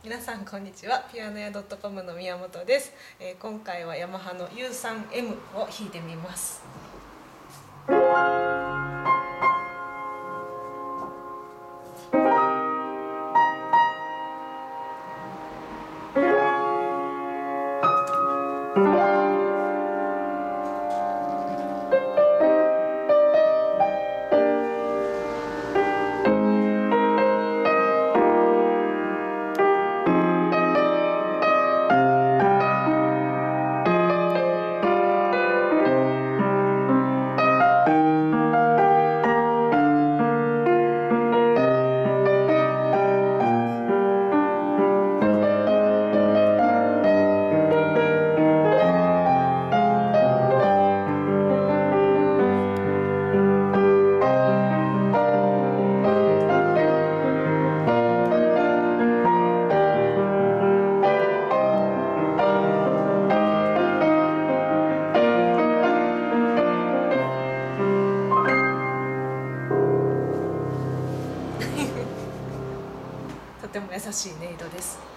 皆さんこんにちは。ピアノ屋 .com の宮本です。今回はヤマハの U3M を弾いてみます。とても優しい音色です。